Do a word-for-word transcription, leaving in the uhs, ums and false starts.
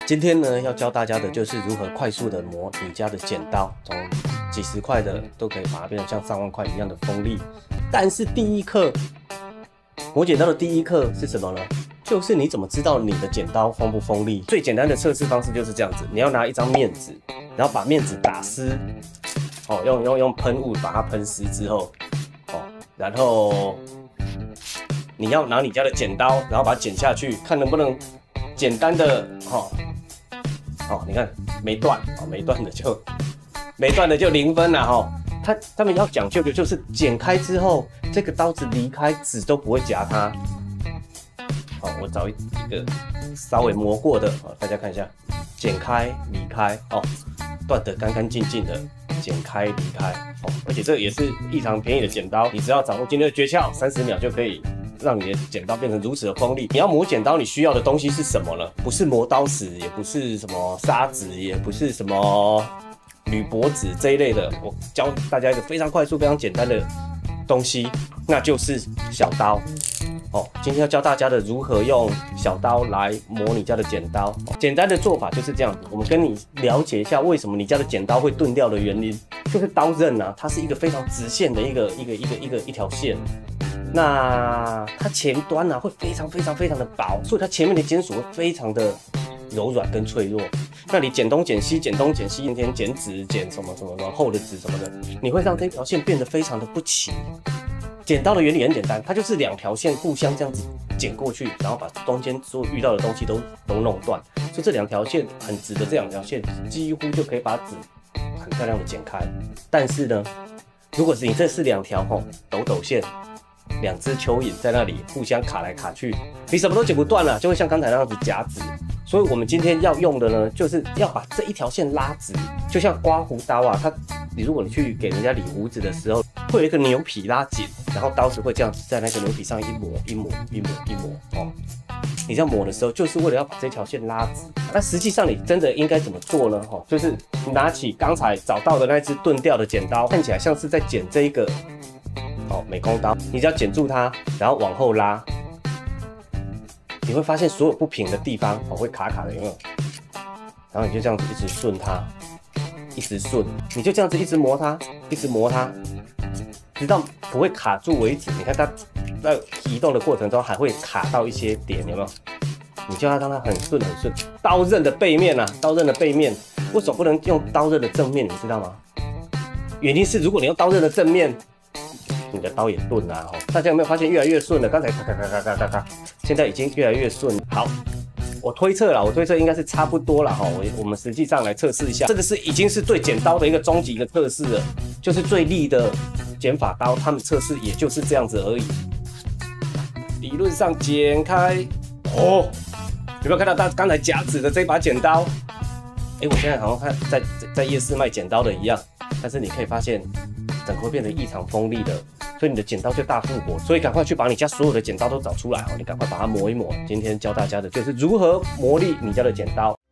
今天呢，要教大家的就是如何快速的磨你家的剪刀，从几十块的都可以把它变成像上万块一样的锋利。但是第一课，磨剪刀的第一课是什么呢？就是你怎么知道你的剪刀锋不锋利？最简单的测试方式就是这样子，你要拿一张面纸，然后把面纸打湿，哦，用用用喷雾把它喷湿之后，哦，然后你要拿你家的剪刀，然后把它剪下去，看能不能简单的，哦。哦，你看没断，哦，没断的就没断的就零分了哈。他他们要讲究的就是剪开之后，这个刀子离开纸都不会夹它。好，我找一个稍微磨过的，哦，大家看一下，剪开离开，哦，断得干干净净的，剪开离开，哦，而且这也是异常便宜的剪刀，你只要掌握今天的诀窍，三十秒就可以让你的剪刀变成如此的锋利。你要磨剪刀，你需要的东西是什么呢？不是磨刀石，也不是什么砂纸，也不是什么铝箔纸这一类的。我教大家一个非常快速、非常简单的东西，那就是小刀。哦，今天要教大家的如何用小刀来磨你家的剪刀。哦，简单的做法就是这样子。我们跟你了解一下为什么你家的剪刀会钝掉的原因，就是刀刃啊，它是一个非常直线的一个一个一个一个一条线。那它前端呢，啊，会非常非常非常的薄，所以它前面的金属会非常的柔软跟脆弱。那你剪东剪西，剪东剪西，今天剪纸，剪什么什么什么厚的纸什么的，你会让这条线变得非常的不齐。剪刀的原理很简单，它就是两条线互相这样子剪过去，然后把中间所有遇到的东西都都弄断，所以这两条线很直的这两条线几乎就可以把纸很漂亮的剪开。但是呢，如果是你这是两条吼抖抖线，两只蚯蚓在那里互相卡来卡去，你什么都剪不断了，就会像刚才那样子夹直。所以我们今天要用的呢，就是要把这一条线拉直，就像刮胡刀啊，它你如果你去给人家理胡子的时候，会有一个牛皮拉紧，然后刀子会这样子在那个牛皮上一磨一磨一磨一磨哦。你这样磨的时候，就是为了要把这条线拉直。那实际上你真的应该怎么做呢？哦，就是拿起刚才找到的那只钝掉的剪刀，看起来像是在剪这一个。哦，美工刀，你只要剪住它，然后往后拉，你会发现所有不平的地方哦会卡卡的，有没有？然后你就这样子一直顺它，一直顺，你就这样子一直磨它，一直磨它，直到不会卡住为止。你看它在移动的过程中还会卡到一些点，有没有？你就要让它很顺很顺。刀刃的背面啊，刀刃的背面，为什么不能用刀刃的正面？你知道吗？原因是如果你用刀刃的正面，你的刀也钝啊，大家有没有发现越来越顺了？刚才咔咔咔咔咔咔咔，现在已经越来越顺。好，我推测了，我推测应该是差不多了哈。我我们实际上来测试一下，这个是已经是对剪刀的一个终极的测试了，就是最利的剪法刀，他们测试也就是这样子而已。理论上剪开，哦，有没有看到他刚才夹纸的这把剪刀？哎，我现在好像看在在夜市卖剪刀的一样，但是你可以发现，整个会变得异常锋利的。所以你的剪刀就大复活，所以赶快去把你家所有的剪刀都找出来哦！你赶快把它磨一磨。今天教大家的就是如何磨砺你家的剪刀。